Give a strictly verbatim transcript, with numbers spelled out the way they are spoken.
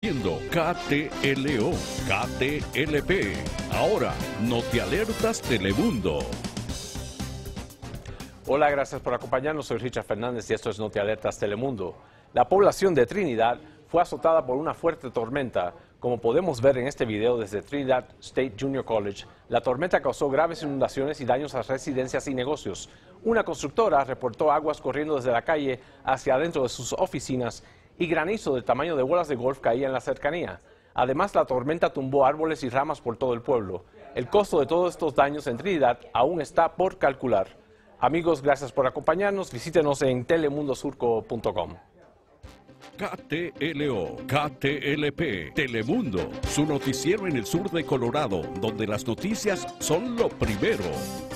K T L O, K T L P. Ahora, Notialertas Telemundo. Hola, gracias por acompañarnos. Soy Richard Fernández y esto es Notialertas Telemundo. La población de Trinidad fue azotada por una fuerte tormenta. Como podemos ver en este video desde Trinidad State Junior College, la tormenta causó graves inundaciones y daños a residencias y negocios. Una constructora reportó aguas corriendo desde la calle hacia adentro de sus oficinas y granizo del tamaño de bolas de golf caía en la cercanía. Además, la tormenta tumbó árboles y ramas por todo el pueblo. El costo de todos estos daños en Trinidad aún está por calcular. Amigos, gracias por acompañarnos. Visítenos en telemundo surco punto com. K T L O, K T L P, Telemundo, su noticiero en el sur de Colorado, donde las noticias son lo primero.